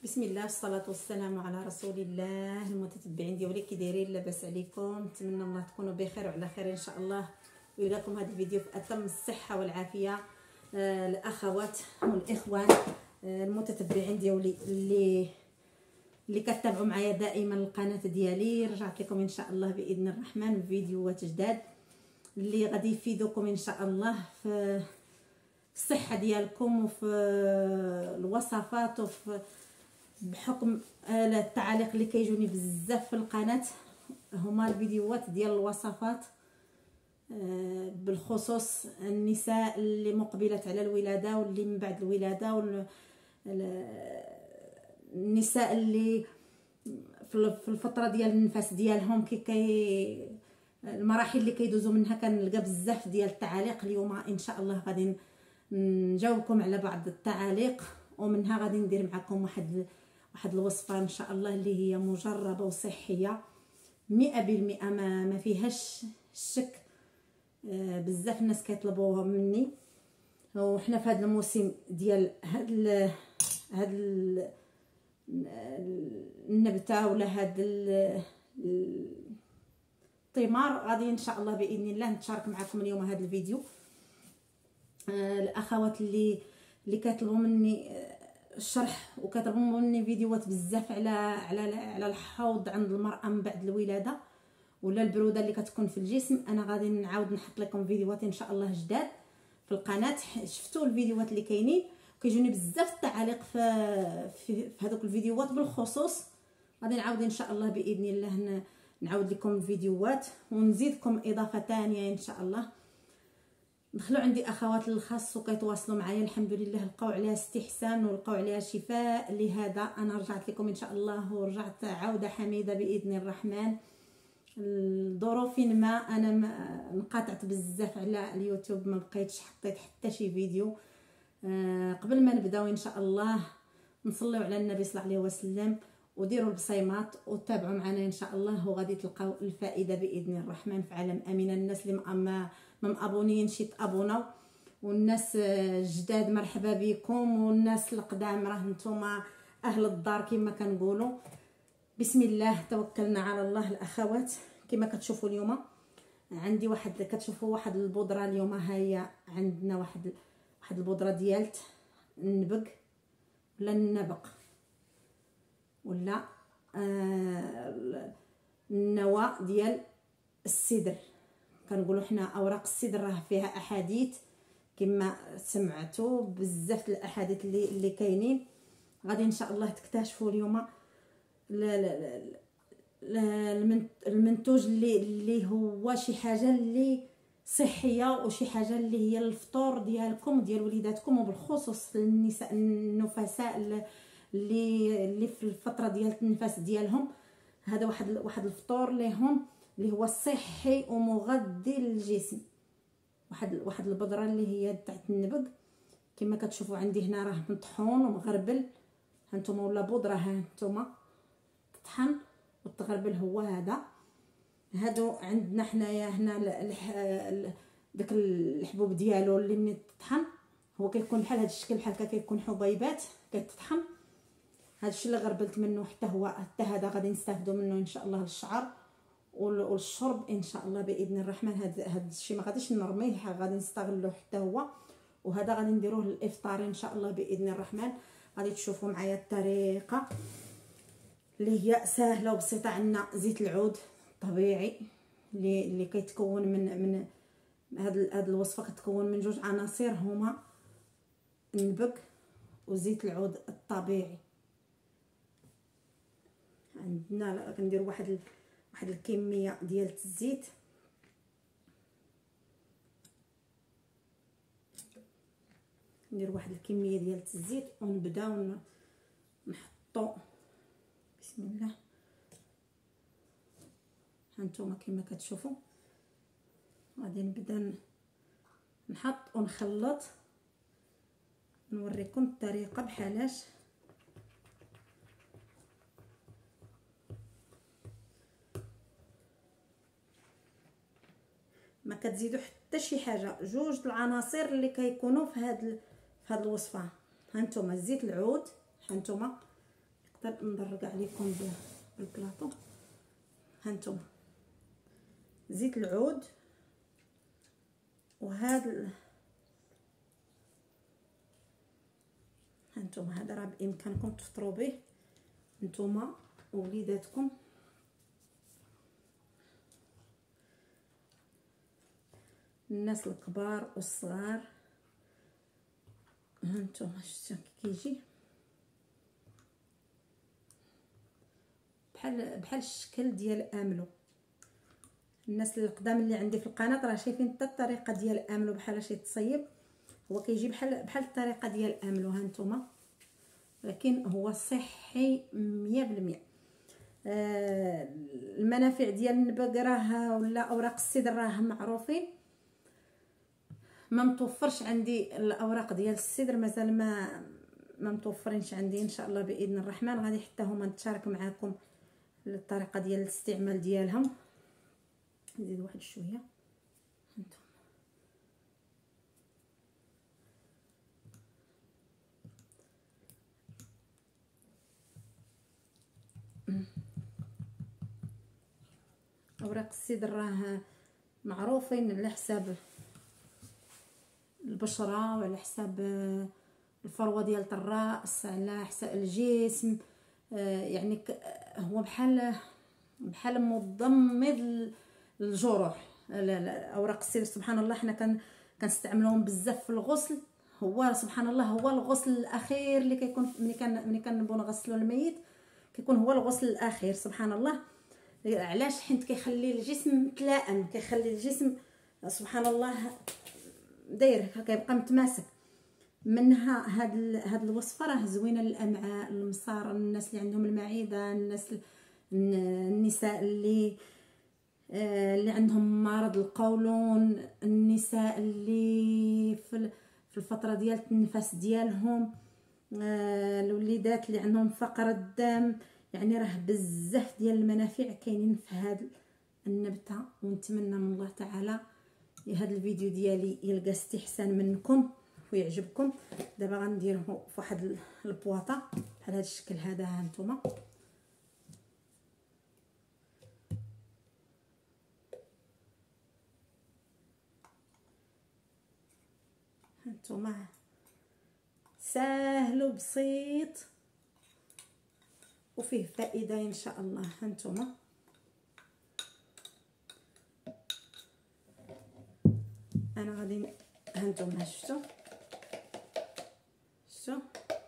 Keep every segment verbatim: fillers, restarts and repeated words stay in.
بسم الله والصلاة والسلام على رسول الله. المتتبعين ديالي كي دايرين؟ لاباس عليكم؟ نتمنى الله تكونوا بخير وعلى خير ان شاء الله، ويلقاكم هذا الفيديو في اتم الصحه والعافيه. آه الاخوات والاخوان آه المتتبعين ديالي اللي اللي كتابعوا معايا دائما القناه ديالي، رجعت لكم ان شاء الله باذن الرحمن بفيديوهات جداد اللي غادي يفيدوكم ان شاء الله في الصحه ديالكم وفي الوصفات وفي بحكم التعاليق اللي كيجوني بزاف في القناه. هما الفيديوهات ديال الوصفات بالخصوص النساء اللي مقبلات على الولاده واللي من بعد الولاده، والنساء اللي في الفتره ديال النفاس ديالهم كي كي المراحل اللي كيدوزوا منها. كنلقى بزاف ديال التعاليق. اليوم ان شاء الله غادي نجاوبكم على بعض التعاليق، ومنها غادي ندير معكم واحد واحد الوصفه ان شاء الله اللي هي مجربه وصحيه مئة بالمئة، ما ما فيهاش الشك. آه بزاف الناس كيطلبوها مني، وحنا في هذا الموسم ديال هاد ال هاد ال النبته ولا هاد الثمار. غادي ان شاء الله باذن الله نتشارك معكم اليوم هذا الفيديو. آه الاخوات اللي اللي كيطلبوا مني الشرح وكتطلبوا مني فيديوهات بزاف على على على الحوض عند المراه من بعد الولاده ولا البروده اللي كتكون في الجسم، انا غادي نعاود نحط لكم فيديوهات ان شاء الله جداد في القناه. شفتوا الفيديوهات اللي كاينين كيجوني بزاف التعاليق في في, في هذوك الفيديوهات بالخصوص. غادي نعاود ان شاء الله باذن الله نعاود لكم الفيديوهات ونزيدكم اضافه ثانيه ان شاء الله. دخلوا عندي اخوات الخاص وكيتواصلوا معايا، الحمد لله لقاو عليها استحسان ولقاو عليها شفاء. لهذا انا رجعت لكم ان شاء الله، ورجعت عوده حميده باذن الرحمن. الظروف ما انا انقطعت بزاف على اليوتيوب، ما بقيتش حطيت حتى شي فيديو. آه قبل ما نبداو ان شاء الله نصليو على النبي صلى الله عليه وسلم وديروا البصيمات وتابعوا معنا ان شاء الله، وغادي تلقاو الفائده باذن الرحمن في عالم امين. الناس اللي ما ما مابونين شي تابوناو، والناس الجداد مرحبا بكم، والناس القدام راه نتوما اهل الدار كما كنقولوا. بسم الله توكلنا على الله. الاخوات كما كتشوفوا اليوم عندي واحد، كتشوفوا واحد البودره. اليوم ها هي عندنا واحد واحد البودره ديال النبق ولا النبق ولا آه النوى ديال السدر. كنقولوا حنا اوراق السدر راه فيها احاديث كما سمعتوا بزاف الاحاديث اللي اللي كاينين. غادي ان شاء الله تكتشفوا اليوم المنتوج اللي اللي هو شي حاجه اللي صحيه وشي حاجه اللي هي الفطور ديالكم ديال وليداتكم، وبالخصوص النساء النفساء اللي اللي في الفتره ديال النفاس ديالهم. هذا واحد واحد الفطور ليهم اللي هو صحي ومغذي للجسم. واحد واحد البذره اللي هي تاع النبق كما كتشوفوا عندي هنا راه مطحون ومغربل. هانتوما ولا بودره هانتوما تطحن وتغربل. هو هذا هادو عندنا حنايا هنا داك الحبوب ديالو اللي ملي تطحن هو كيكون بحال هذا الشكل، بحال هكا كيكون حبيبات كتطحن. هذا الشيء اللي غربلت منه حتى هو حتى هذا غادي نستافدوا منه ان شاء الله للشعر والشرب ان شاء الله باذن الرحمن. هذا هذا الشيء ما غاديش نرميه، غادي نستغلوه حتى هو. وهذا غادي نديروه للافطار ان شاء الله باذن الرحمن. غادي تشوفوا معايا الطريقه اللي هي سهله وبسيطه. عندنا زيت العود طبيعي اللي اللي كيتكون من من هاد هاد الوصفه كتكون من جوج عناصر، هما النبق وزيت العود الطبيعي. عندنا كندير واحد واحد الكميه ديال الزيت. ندير واحد الكميه ديال الزيت ونبداو نحطو. بسم الله. هانتوما كما كتشوفوا غادي نبدا نحط ونخلط. نوريكم الطريقه بحالاش. ما كتزيدوا حتى شي حاجه، جوج العناصر اللي كيكونوا في هاد في هاد الوصفه. هانتوما زيت العود، هانتوما نقدر ندرق عليكم بالبلاطو. هانتوما زيت العود، وهذا هانتوما هذا راه بامكانكم تفطروا به نتوما ووليداتكم. الناس الكبار والصغار. هانتوما شفتوا كي كيجي بحال بحال الشكل ديال املو. الناس القدام اللي عندي في القناه راه شايفين حتى الطريقه ديال املو بحال شي تصيب، هو كيجي بحال بحال الطريقه ديال املو. هانتوما لكن هو صحي مية بالمية. آه المنافع ديال النبق راه ولا اوراق السدر راه معروفين. ما متوفرش عندي الاوراق ديال السدر، مازال ما ما متوفرينش عندي. ان شاء الله باذن الرحمن غادي حتى هما نتشارك معكم الطريقه ديال الاستعمال ديالهم. نزيد واحد شويه. هانتوما اوراق السدر راه معروفين على حساب البشره وعلى حساب الفروه ديال الراس، على حساب الجسم. يعني هو بحال بحال مضمد للجروح. اوراق السدر سبحان الله حنا كان كنستعملوهم بزاف في الغسل. هو سبحان الله هو الغسل الاخير اللي كيكون ملي كان ملي كنبغيو نغسلوا الميت، كيكون هو الغسل الاخير سبحان الله. علاش؟ حيت كيخلي الجسم متلائم، كيخلي الجسم سبحان الله داير كيبقى متماسك. منها هاد هاد الوصفه راه زوينه للامعاء، المصار، الناس اللي عندهم المعده، الناس النساء اللي اللي عندهم مرض القولون، النساء اللي في في الفتره ديال النفاس ديالهم، الوليدات اللي عندهم فقر الدم. يعني راه بزاف ديال المنافع كاينين في هاد النبته. ونتمنى من الله تعالى هذا الفيديو ديالي يلقى استحسان منكم ويعجبكم. دابا غنديروه في واحد البواطه بحال هذا الشكل هذا. هانتوما هانتوما ساهل وبسيط وفيه فائده ان شاء الله. هانتوما انا غادي هانتوما شفتوا شفتوا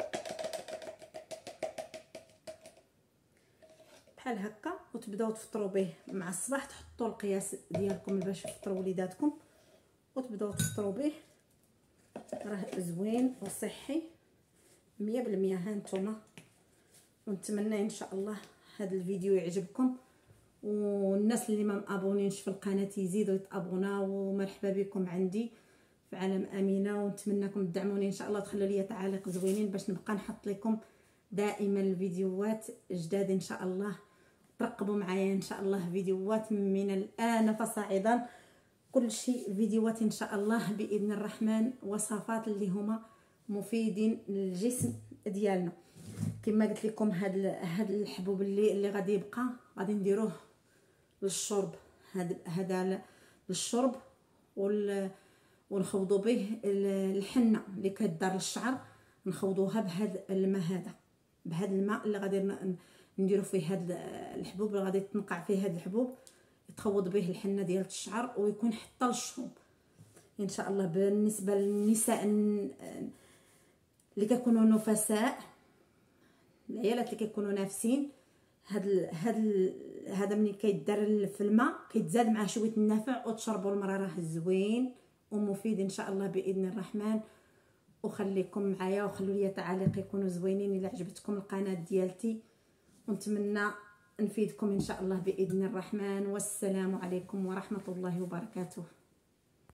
بحال هكا، وتبداو تفطروا به مع الصباح. تحطوا القياس ديالكم باش تفطروا وليداتكم وتبداو تفطروا به. راه زوين وصحي مية بالمية. هانتوما ونتمنى ان شاء الله هذا الفيديو يعجبكم، والناس اللي ما مابونينش في القناه يزيدوا يتابوناو. ومرحبا بكم عندي في عالم امينه، ونتمنىكم تدعموني ان شاء الله، تخلوا لي تعاليق زوينين باش نبقى نحط لكم دائما الفيديوهات جداد ان شاء الله. ترقبوا معايا ان شاء الله فيديوهات من الان فصاعدا، كل شيء فيديوهات ان شاء الله باذن الرحمن، وصفات اللي هما مفيدين للجسم ديالنا. كما قلت لكم هاد هاد الحبوب اللي اللي غادي يبقى غادي نديروه للشرب. هاد هذا للشرب وال ونخوضوا به الحنه اللي كدار للشعر، نخوضوها بهذا الماء هذا، بهذا الماء اللي غادي نديروا فيه هاد الحبوب اللي غادي تنقع فيه هاد الحبوب، يتخوض به الحنه ديال الشعر ويكون حتى للشروب ان شاء الله. بالنسبه للنساء اللي كيكونوا نفساء، العيالات اللي كيكونوا نافسين، هاد هاد هذا ملي كيدار في الماء كيتزاد معاه شويه النفع وتشربوا المراه. راه زوين ومفيد ان شاء الله باذن الرحمن. وخليكم معايا وخلوا لي تعاليق يكونوا زوينين الا عجبتكم القناه ديالتي، ونتمنى نفيدكم ان شاء الله باذن الرحمن. والسلام عليكم ورحمه الله وبركاته.